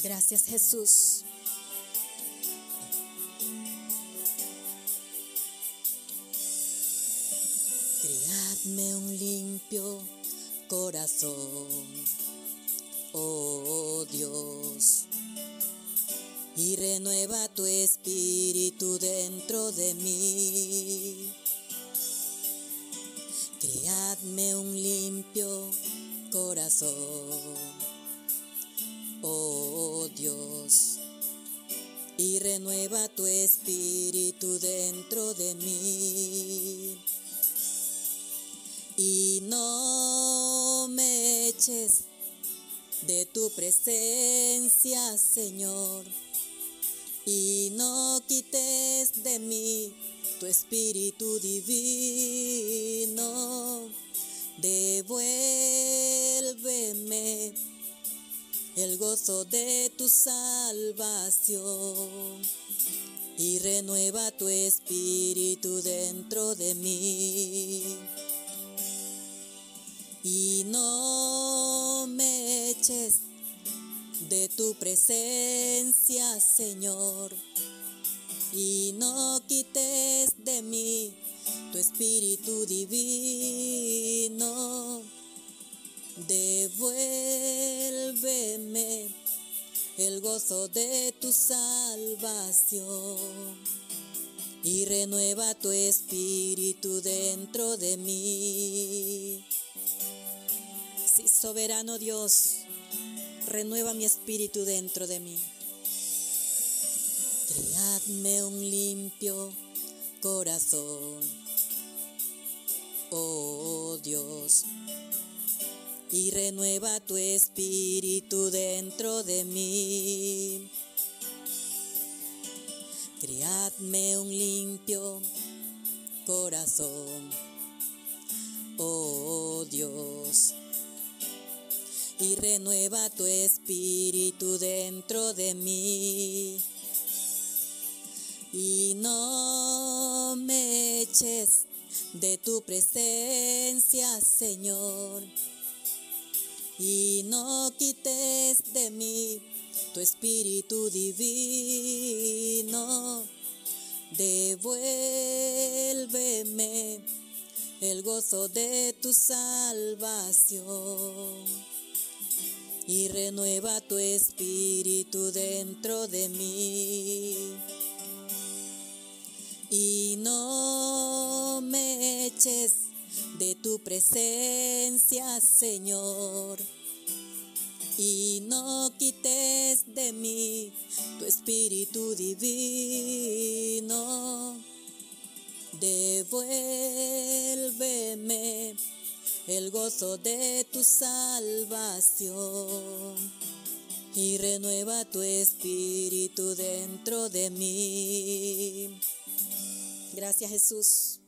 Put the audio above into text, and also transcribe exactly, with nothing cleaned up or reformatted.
Gracias, Jesús. Creadme un limpio corazón, oh Dios, y renueva tu espíritu dentro de mí. Creadme un limpio corazón, oh Dios, y renueva tu espíritu dentro de mí. Y no me eches de tu presencia, Señor, y no quites de mí tu espíritu divino. Devuélveme el gozo de tu salvación y renueva tu espíritu dentro de mí. Y no me eches de tu presencia, Señor, y no quites de mí tu espíritu divino. Devuélveme el gozo de tu salvación y renueva tu espíritu dentro de mí. Sí, soberano Dios, renueva mi espíritu dentro de mí. Creadme un limpio corazón, oh Dios, y renueva tu espíritu dentro de mí. Creadme un limpio corazón, oh Dios, y renueva tu espíritu dentro de mí. Y no me eches de tu presencia, Señor, y no quites de mí tu espíritu divino. Devuélveme el gozo de tu salvación y renueva tu espíritu dentro de mí. Y no me eches de tu presencia, Señor, y no quites de mí tu espíritu divino. Devuélveme el gozo de tu salvación y renueva tu espíritu dentro de mí. Gracias, Jesús.